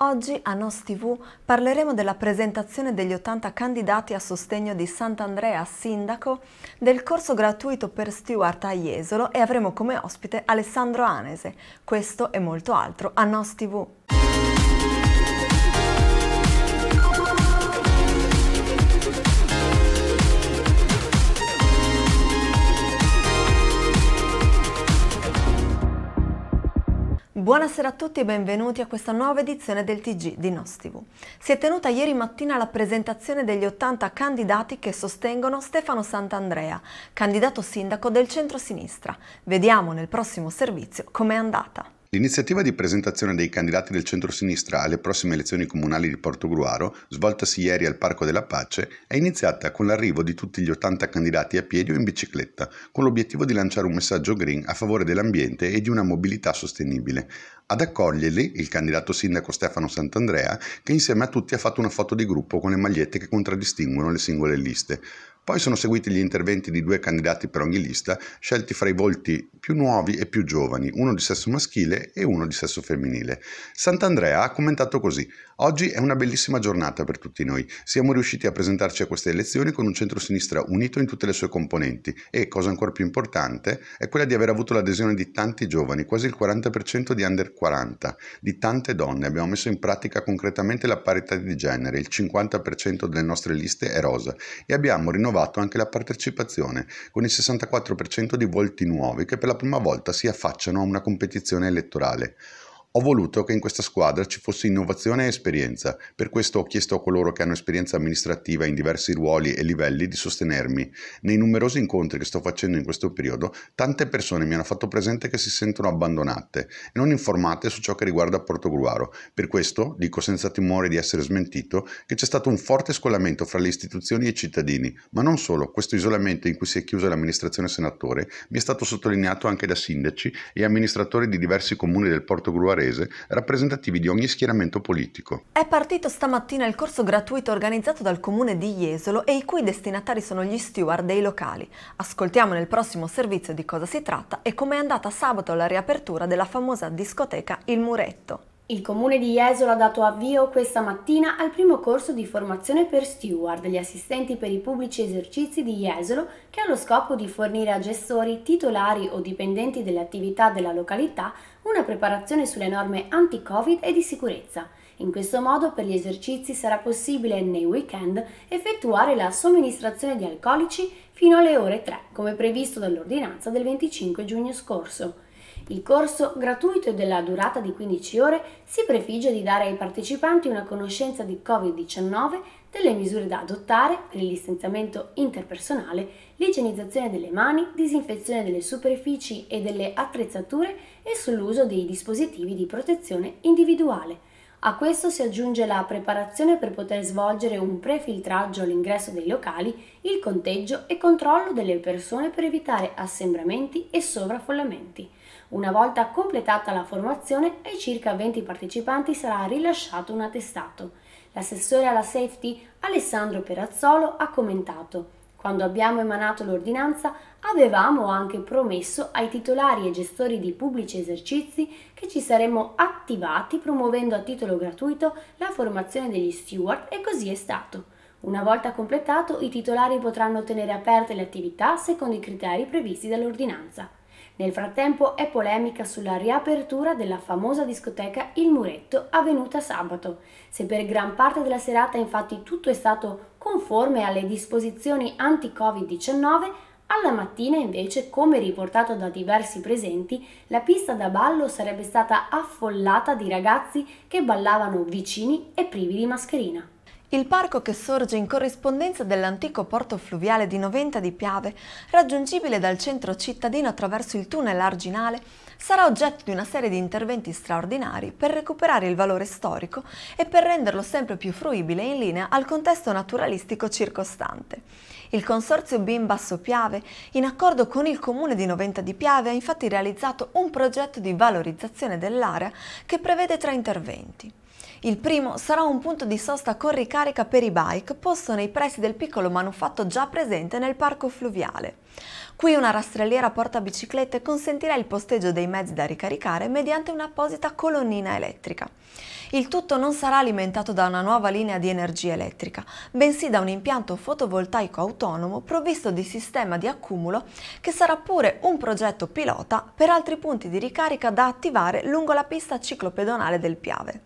Oggi a Nos TV parleremo della presentazione degli 80 candidati a sostegno di Sant'Andrea Sindaco, del corso gratuito per steward a Jesolo e avremo come ospite Alessandro Anese. Questo e molto altro a Nos TV. Buonasera a tutti e benvenuti a questa nuova edizione del TG di Nos TV. Si è tenuta ieri mattina la presentazione degli 80 candidati che sostengono Stefano Sant'Andrea, candidato sindaco del centro-sinistra. Vediamo nel prossimo servizio com'è andata. L'iniziativa di presentazione dei candidati del centro-sinistra alle prossime elezioni comunali di Portogruaro, svoltasi ieri al Parco della Pace, è iniziata con l'arrivo di tutti gli 80 candidati a piedi o in bicicletta, con l'obiettivo di lanciare un messaggio green a favore dell'ambiente e di una mobilità sostenibile. Ad accoglierli il candidato sindaco Stefano Sant'Andrea, che insieme a tutti ha fatto una foto di gruppo con le magliette che contraddistinguono le singole liste. Poi sono seguiti gli interventi di 2 candidati per ogni lista, scelti fra i volti più nuovi e più giovani, uno di sesso maschile e uno di sesso femminile. Sant'Andrea ha commentato così: «Oggi è una bellissima giornata per tutti noi. Siamo riusciti a presentarci a queste elezioni con un centro-sinistra unito in tutte le sue componenti e, cosa ancora più importante, è quella di aver avuto l'adesione di tanti giovani, quasi il 40% di under 40, di tante donne. Abbiamo messo in pratica concretamente la parità di genere, il 50% delle nostre liste è rosa e abbiamo rinnovato anche la partecipazione, con il 64% di volti nuovi che per la prima volta si affacciano a una competizione elettorale. Ho voluto che in questa squadra ci fosse innovazione e esperienza, per questo ho chiesto a coloro che hanno esperienza amministrativa in diversi ruoli e livelli di sostenermi. Nei numerosi incontri che sto facendo in questo periodo, tante persone mi hanno fatto presente che si sentono abbandonate e non informate su ciò che riguarda Portogruaro. Per questo dico senza timore di essere smentito che c'è stato un forte scollamento fra le istituzioni e i cittadini, ma non solo. Questo isolamento in cui si è chiusa l'amministrazione senatore mi è stato sottolineato anche da sindaci e amministratori di diversi comuni del Portogruarese, rappresentativi di ogni schieramento politico. È partito stamattina il corso gratuito organizzato dal comune di Jesolo e i cui destinatari sono gli steward dei locali. Ascoltiamo nel prossimo servizio di cosa si tratta e com'è andata sabato la riapertura della famosa discoteca Il Muretto. Il comune di Jesolo ha dato avvio questa mattina al primo corso di formazione per steward, gli assistenti per i pubblici esercizi di Jesolo, che ha lo scopo di fornire a gestori, titolari o dipendenti delle attività della località una preparazione sulle norme anti-Covid e di sicurezza. In questo modo per gli esercizi sarà possibile nei weekend effettuare la somministrazione di alcolici fino alle ore 3, come previsto dall'ordinanza del 25 giugno scorso. Il corso, gratuito e della durata di 15 ore, si prefigge di dare ai partecipanti una conoscenza di Covid-19, delle misure da adottare per il distanziamento interpersonale, l'igienizzazione delle mani, disinfezione delle superfici e delle attrezzature e sull'uso dei dispositivi di protezione individuale. A questo si aggiunge la preparazione per poter svolgere un prefiltraggio all'ingresso dei locali, il conteggio e controllo delle persone per evitare assembramenti e sovraffollamenti. Una volta completata la formazione, ai circa 20 partecipanti sarà rilasciato un attestato. L'assessore alla safety Alessandro Perazzolo ha commentato: «Quando abbiamo emanato l'ordinanza avevamo anche promesso ai titolari e gestori di pubblici esercizi che ci saremmo attivati promuovendo a titolo gratuito la formazione degli steward e così è stato. Una volta completato, i titolari potranno tenere aperte le attività secondo i criteri previsti dall'ordinanza». Nel frattempo è polemica sulla riapertura della famosa discoteca Il Muretto avvenuta sabato. Se per gran parte della serata infatti tutto è stato conforme alle disposizioni anti-Covid-19, alla mattina invece, come riportato da diversi presenti, la pista da ballo sarebbe stata affollata di ragazzi che ballavano vicini e privi di mascherina. Il parco, che sorge in corrispondenza dell'antico porto fluviale di Noventa di Piave, raggiungibile dal centro cittadino attraverso il tunnel arginale, sarà oggetto di una serie di interventi straordinari per recuperare il valore storico e per renderlo sempre più fruibile e in linea al contesto naturalistico circostante. Il Consorzio BIM Basso Piave, in accordo con il Comune di Noventa di Piave, ha infatti realizzato un progetto di valorizzazione dell'area che prevede 3 interventi. Il primo sarà un punto di sosta con ricarica per i bike posto nei pressi del piccolo manufatto già presente nel parco fluviale. Qui una rastrelliera portabiciclette consentirà il posteggio dei mezzi da ricaricare mediante un'apposita colonnina elettrica. Il tutto non sarà alimentato da una nuova linea di energia elettrica, bensì da un impianto fotovoltaico autonomo provvisto di sistema di accumulo che sarà pure un progetto pilota per altri punti di ricarica da attivare lungo la pista ciclopedonale del Piave.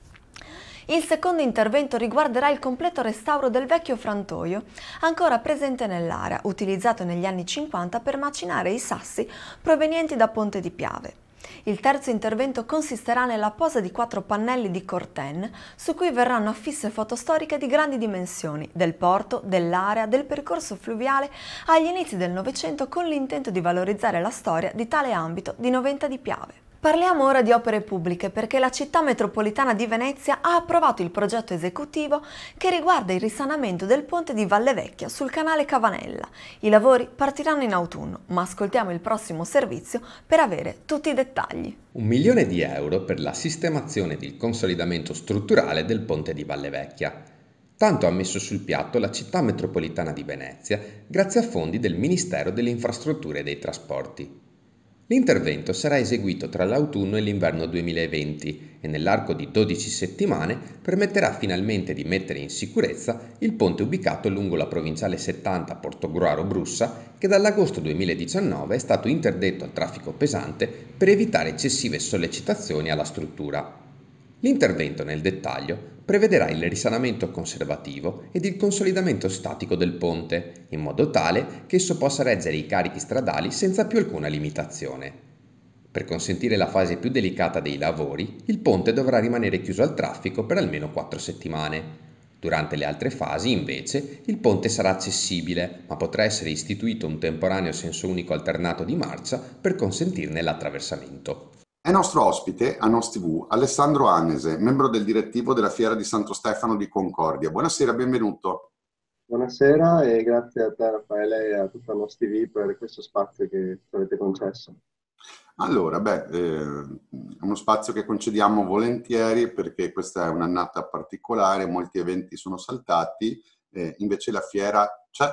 Il secondo intervento riguarderà il completo restauro del vecchio frantoio, ancora presente nell'area, utilizzato negli anni 50 per macinare i sassi provenienti da Ponte di Piave. Il terzo intervento consisterà nella posa di 4 pannelli di corten su cui verranno affisse foto storiche di grandi dimensioni del porto, dell'area, del percorso fluviale agli inizi del Novecento con l'intento di valorizzare la storia di tale ambito di Noventa di Piave. Parliamo ora di opere pubbliche perché la città metropolitana di Venezia ha approvato il progetto esecutivo che riguarda il risanamento del ponte di Valle Vecchia sul canale Cavanella. I lavori partiranno in autunno, ma ascoltiamo il prossimo servizio per avere tutti i dettagli. 1 milione di euro per la sistemazione ed il consolidamento strutturale del ponte di Valle Vecchia. Tanto ha messo sul piatto la città metropolitana di Venezia grazie a fondi del Ministero delle Infrastrutture e dei Trasporti. L'intervento sarà eseguito tra l'autunno e l'inverno 2020 e nell'arco di 12 settimane permetterà finalmente di mettere in sicurezza il ponte ubicato lungo la provinciale 70 Portogruaro-Brussa che dall'agosto 2019 è stato interdetto al traffico pesante per evitare eccessive sollecitazioni alla struttura. L'intervento nel dettaglio prevederà il risanamento conservativo ed il consolidamento statico del ponte, in modo tale che esso possa reggere i carichi stradali senza più alcuna limitazione. Per consentire la fase più delicata dei lavori, il ponte dovrà rimanere chiuso al traffico per almeno 4 settimane. Durante le altre fasi, invece, il ponte sarà accessibile, ma potrà essere istituito un temporaneo senso unico alternato di marcia per consentirne l'attraversamento. È nostro ospite a Nos TV Alessandro Annese, membro del direttivo della Fiera di Santo Stefano di Concordia. Buonasera, benvenuto. Buonasera e grazie a te Raffaele e a tutta Nos TV per questo spazio che ci avete concesso. Allora, è uno spazio che concediamo volentieri perché questa è un'annata particolare, molti eventi sono saltati, invece la fiera c'è.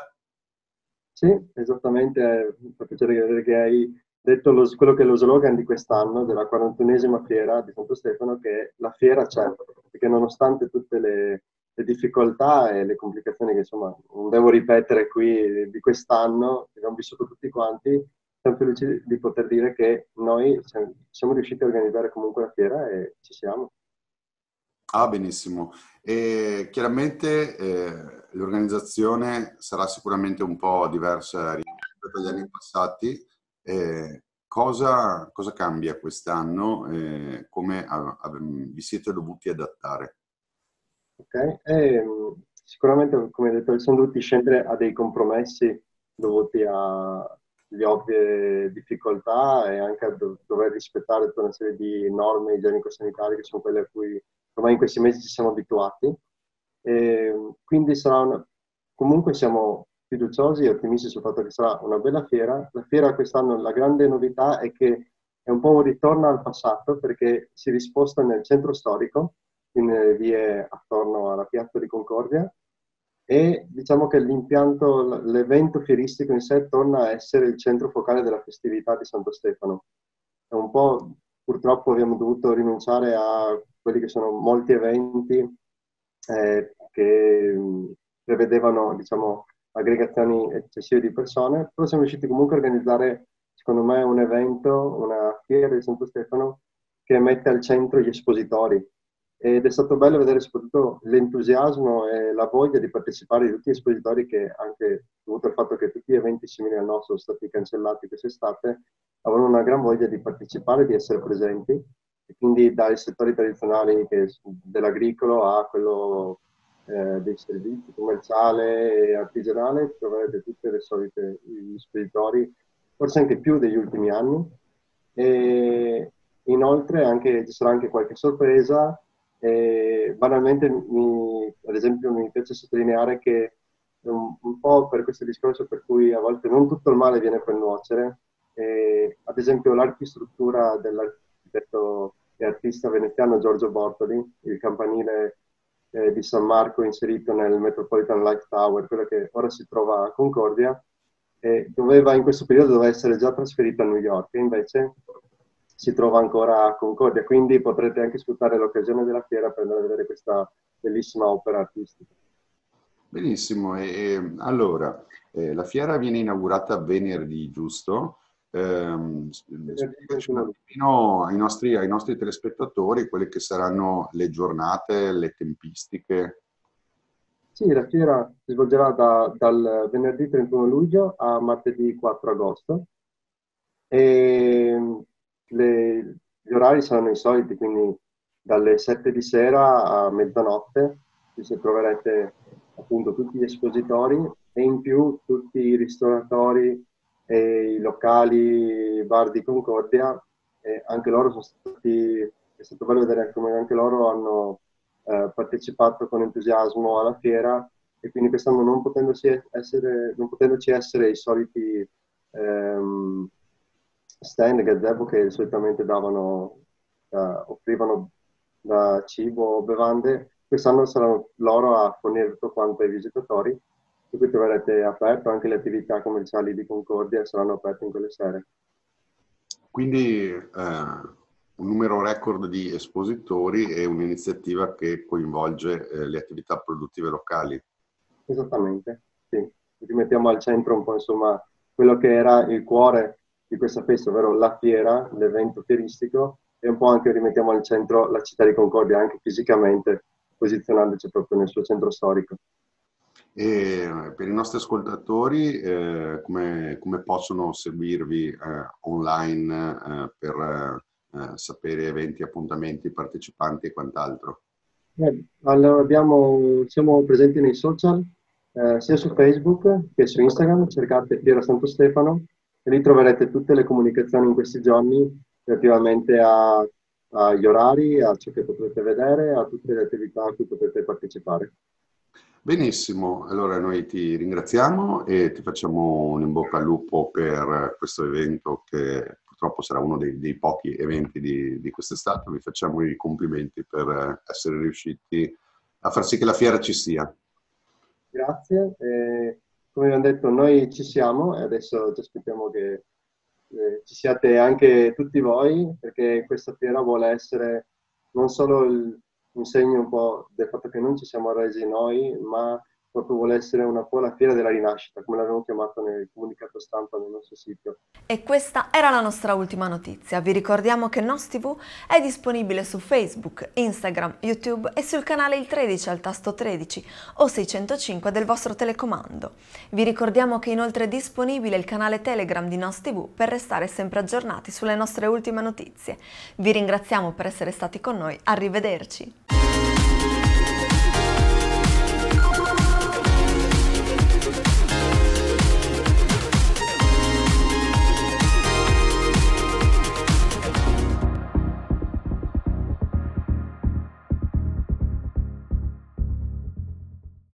Sì, esattamente, mi fa piacere vedere che hai detto quello che è lo slogan di quest'anno, della 41esima fiera di Santo Stefano, che la fiera c'è, perché nonostante tutte le difficoltà e le complicazioni che insomma non devo ripetere qui di quest'anno, che abbiamo vissuto tutti quanti, siamo felici di poter dire che noi siamo riusciti a organizzare comunque la fiera e ci siamo. Ah, benissimo. E chiaramente l'organizzazione sarà sicuramente un po' diversa rispetto agli anni passati. Cosa cambia quest'anno? Come vi siete dovuti adattare? Ok, sicuramente, come hai detto, sono dovuti scendere a dei compromessi dovuti alle ovvie difficoltà e anche a dover rispettare tutta una serie di norme igienico-sanitarie che sono quelle a cui ormai in questi mesi ci siamo abituati. Quindi comunque siamo fiduciosi e ottimisti sul fatto che sarà una bella fiera. La fiera quest'anno, la grande novità è che è un po' un ritorno al passato perché si risposta nel centro storico, in vie attorno alla Piazza di Concordia, e diciamo che l'impianto, l'evento fieristico in sé torna a essere il centro focale della festività di Santo Stefano. È un po', purtroppo abbiamo dovuto rinunciare a quelli che sono molti eventi che prevedevano, diciamo, aggregazioni eccessive di persone, però siamo riusciti comunque a organizzare, secondo me, un evento, una fiera di Santo Stefano che mette al centro gli espositori. Ed è stato bello vedere soprattutto l'entusiasmo e la voglia di partecipare di tutti gli espositori che, anche dovuto al fatto che tutti gli eventi simili al nostro sono stati cancellati quest'estate, avevano una gran voglia di partecipare, di essere presenti, e quindi dai settori tradizionali dell'agricolo a quello dei servizi, commerciale e artigianale, troverete tutte le solite gli espositori, forse anche più degli ultimi anni. E inoltre ci sarà anche qualche sorpresa. Banalmente, ad esempio, mi piace sottolineare che un po' per questo discorso per cui a volte non tutto il male viene per nuocere, ad esempio l'archistruttura dell'architetto e artista veneziano Giorgio Bortoli, il campanile di San Marco inserito nel Metropolitan Light Tower, quello che ora si trova a Concordia, e in questo periodo doveva essere già trasferito a New York, e invece si trova ancora a Concordia, quindi potrete anche sfruttare l'occasione della fiera per andare a vedere questa bellissima opera artistica. Benissimo, allora, la fiera viene inaugurata venerdì, giusto? Spiegaci un attimino ai nostri telespettatori quelle che saranno le giornate, le tempistiche. Sì, la fiera si svolgerà dal venerdì 31 luglio a martedì 4 agosto e gli orari saranno i soliti, quindi dalle 7 di sera a mezzanotte ci troverete appunto tutti gli espositori e in più tutti i ristoratori e i locali, i bar di Concordia, e anche loro sono stati, è stato bello vedere come anche loro hanno partecipato con entusiasmo alla fiera, e quindi quest'anno non potendoci essere i soliti stand, gazebo che solitamente offrivano da cibo o bevande, quest'anno saranno loro a fornire tutto quanto ai visitatori, per cui troverete aperto anche le attività commerciali di Concordia, saranno aperte in quelle sere. Quindi un numero record di espositori e un'iniziativa che coinvolge le attività produttive locali. Esattamente, sì. Rimettiamo al centro un po' insomma quello che era il cuore di questa festa, ovvero la fiera, l'evento fieristico, e un po' anche rimettiamo al centro la città di Concordia, anche fisicamente, posizionandoci proprio nel suo centro storico. E per i nostri ascoltatori, come possono seguirvi online per sapere eventi, appuntamenti, partecipanti e quant'altro? Allora, siamo presenti nei social, sia su Facebook che su Instagram, cercate Fiera Santo Stefano e lì troverete tutte le comunicazioni in questi giorni relativamente agli orari, a ciò che potrete vedere, a tutte le attività a cui potete partecipare. Benissimo, allora noi ti ringraziamo e ti facciamo un in bocca al lupo per questo evento che purtroppo sarà uno dei pochi eventi di quest'estate. Vi facciamo i complimenti per essere riusciti a far sì che la fiera ci sia. Grazie, come abbiamo detto noi ci siamo e adesso ci aspettiamo che ci siate anche tutti voi, perché questa fiera vuole essere non solo un segno un po' del fatto che non ci siamo resi noi, ma proprio vuole essere un po' la fiera della rinascita, come l'abbiamo chiamato nel comunicato stampa nel nostro sito. E questa era la nostra ultima notizia. Vi ricordiamo che NOS TV è disponibile su Facebook, Instagram, YouTube e sul canale Il 13 al tasto 13 o 605 del vostro telecomando. Vi ricordiamo che inoltre è disponibile il canale Telegram di NOS TV per restare sempre aggiornati sulle nostre ultime notizie. Vi ringraziamo per essere stati con noi, arrivederci!